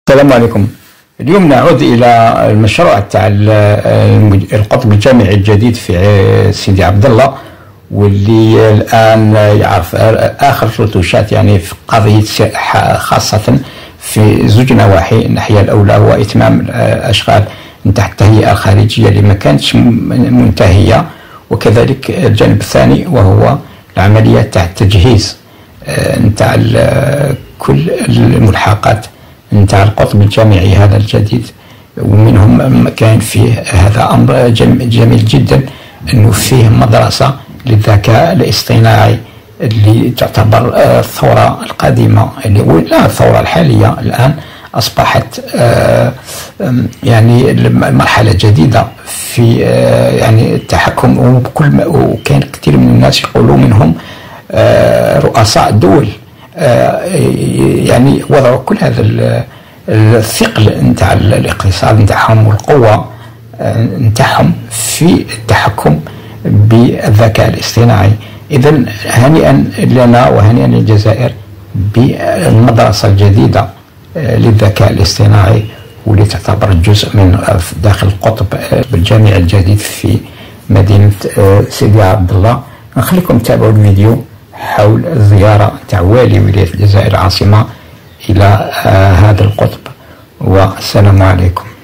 السلام عليكم. اليوم نعود إلى المشروع تاع القطب الجامعي الجديد في سيدي عبد الله، واللي الآن يعرف آخر الرتوشات يعني في قضية خاصة في زوج نواحي. الناحية الأولى هو إتمام الأشغال نتاع التهيئة الخارجية اللي ما كانتش منتهية، وكذلك الجانب الثاني وهو العملية تاع التجهيز نتاع كل الملحقات نتاع القطب الجامعي هذا الجديد. ومنهم كان فيه هذا أمر جميل جدا، أنه فيه مدرسة للذكاء الاصطناعي اللي تعتبر الثورة القديمة، اللي لا الثورة الحالية الآن أصبحت يعني مرحلة جديدة في يعني التحكم. وكان كثير من الناس يقولوا منهم رؤساء الدول يعني وضعوا كل هذا الثقل نتاع الاقتصاد نتاعهم والقوة نتاعهم في التحكم بالذكاء الاصطناعي. إذن هنيئا لنا وهنيئا للجزائر بالمدرسة الجديدة للذكاء الاصطناعي، واللي تعتبر جزء من داخل القطب الجامعي الجديد في مدينة سيدي عبد الله. نخليكم تتابعوا الفيديو حول الزيارة تاع والي ولاية الجزائر العاصمة إلى هذا القطب، والسلام عليكم.